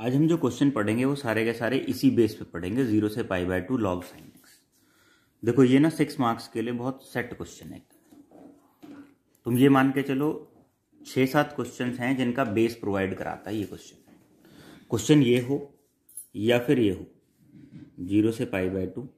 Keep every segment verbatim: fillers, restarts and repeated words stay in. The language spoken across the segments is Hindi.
आज हम जो क्वेश्चन पढ़ेंगे वो सारे के सारे इसी बेस पे पढ़ेंगे, जीरो से pi by two log sine x. देखो ये ना सिक्स मार्क्स के लिए बहुत सेट क्वेश्चन है। तुम ये मान के चलो छः सात क्वेश्चन हैं जिनका बेस प्रोवाइड कराता है ये क्वेश्चन। क्वेश्चन ये हो या फिर ये हो, जीरो से pi by two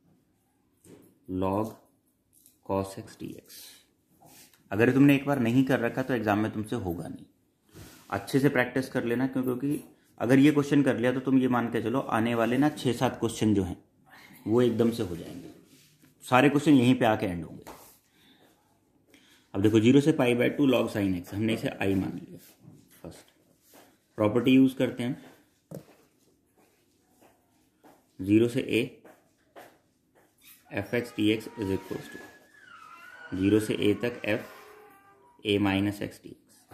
log cos x d x. अगर तुमने एक बार नहीं कर रखा तो एग्जाम में तुमसे होगा नहीं। अच्छे से प्रैक्टिस कर लेना, क्यों क्योंकि अगर ये क्वेश्चन कर लिया तो तुम ये मान के चलो आने वाले ना छः सात क्वेश्चन जो हैं वो एकदम से हो जाएंगे। सारे क्वेश्चन यहीं पे आके एंड होंगे। अब देखो जीरो से pi by two log sine x, हमने इसे आई मान लिया। फर्स्ट प्रॉपर्टी यूज करते हैं, जीरो से a f x d x is equal to zero से ए तक f a minus x d x.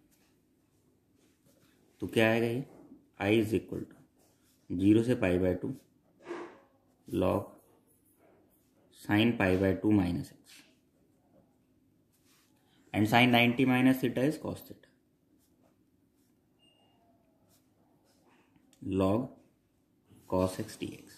तो क्या आएगा ये, I is equal to zero से pi by two log sine pi by two minus x and sine ninety minus theta is cos theta log cos x d x.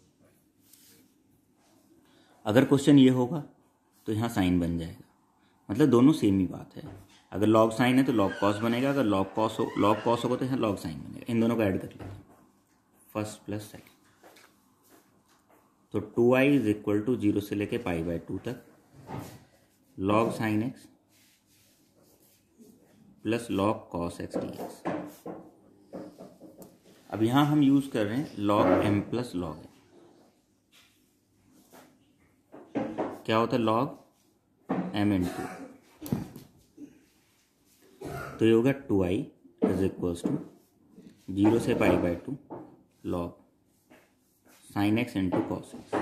अगर क्वेश्चन ये होगा तो यहाँ साइन बन जाएगा, मतलब दोनों सेम ही बात है। अगर लॉग साइन है तो लॉग कॉस बनेगा, अगर लॉग कॉस हो लॉग कॉस होगा तो यहाँ लॉग साइन बनेगा। इन दोनों को ऐड कर लेते हैं, फर्स्ट प्लस सेकेंड। तो two I is equal to zero से लेके पाई बाय टू तक log sine x plus log cos x d x. अब यहां हम यूज कर रहे हैं log m plus log m. क्या होता है लॉग एम इन टू, तो ये होगा two I is equal to zero से pi by two log sine x into cos x.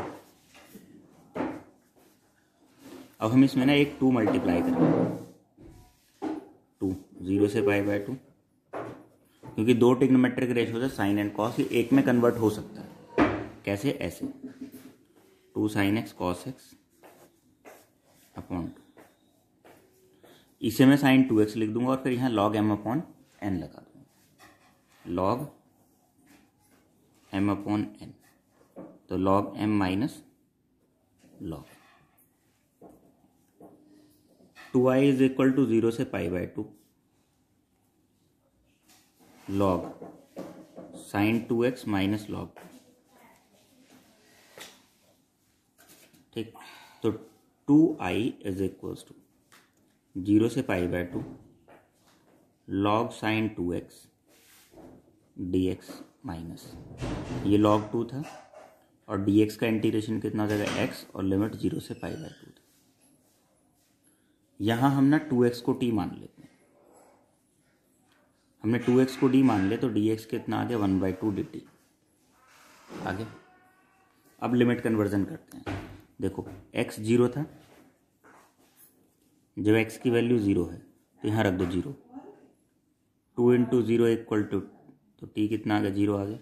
अब हम इसमें ना एक टू मल्टीप्लाई करेंगे, टू जीरो से पाई बाय टू, क्योंकि दो ट्रिग्नोमेट्रिक रेशियो है साइन एंड कॉस, ये एक में कन्वर्ट हो सकता है। कैसे, ऐसे two sine x cos x upon two, इसे मैं साइन टू एक्स लिख दूंगा और फिर यहाँ लॉग एम अपॉन एन लगा दूंगा, लॉग एम अपॉन एन। तो log m minus log two I is equal to zero से pi by two log sine two x minus log. ठीक, तो two I is equal to zero से pi by two log sine two x d x minus, ये लॉग टू था और डी एक्स का इंटीग्रेशन कितना हो जाएगा एक्स और लिमिट जीरो से पाई बाय टू था। यहां हम ना टू एक्स को टी मान लेते हैं। हमने टू एक्स को डी मान लिया तो डी एक्स कितना आ गया, one by two d t आगे। अब लिमिट कन्वर्जन करते हैं। देखो x जीरो था, जब x की वैल्यू जीरो है तो यहाँ रख दो zero, two into zero equal to, two t कितना आ गया, जीरो आ गया।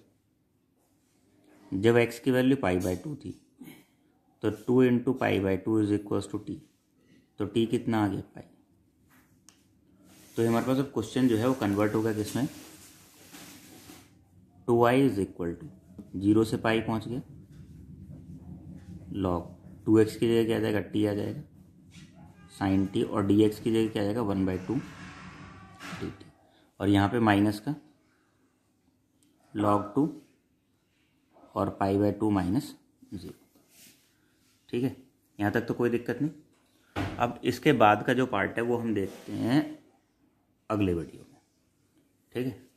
जब x की वैल्यू पाई बाय टू थी तो two into pi by two is equal to t, तो t कितना आ गया, पाई। तो हमारे पास अब क्वेश्चन जो है वो कन्वर्ट होगा किसमें, two I is equal to zero से पाई पहुंच गया, लॉग टू एक्स की जगह क्या आ जाएगा, टी आ जाएगा साइन टी, और डी एक्स की जगह क्या आ जाएगा, one by two d t, और यहाँ पे माइनस का लॉग टू और pi by two minus zero. ठीक है, यहाँ तक तो कोई दिक्कत नहीं। अब इसके बाद का जो पार्ट है वो हम देखते हैं अगले वीडियो में। ठीक है।